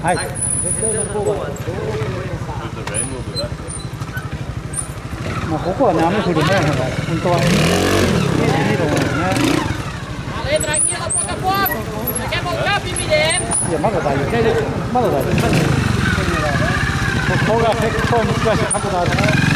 はい。絶対の方は。まあここはね雨降るね、本当は。いいと思うんですね。いやまだ大丈夫。まだ大丈夫。ここが結構難しい角度ある。